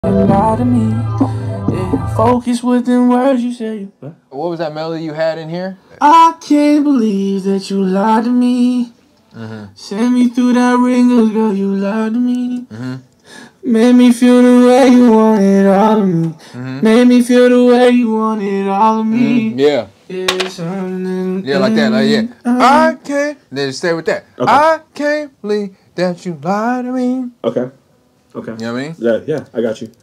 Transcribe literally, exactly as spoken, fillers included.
Lie to me. Yeah, focus with them words you say. What was that melody you had in here? I can't believe that you lied to me. Mm-hmm. Send me through that ringer, girl, you lied to me. Mm-hmm. Made me feel the way you wanted all of me. Mm-hmm. Made me feel the way you wanted all of me. Mm-hmm. Yeah. Yeah, yeah, like that, like yeah. I can't. Then stay with that. Okay. I can't believe that you lied to me. Okay. Okay. You know what I mean? Yeah, yeah, I got you.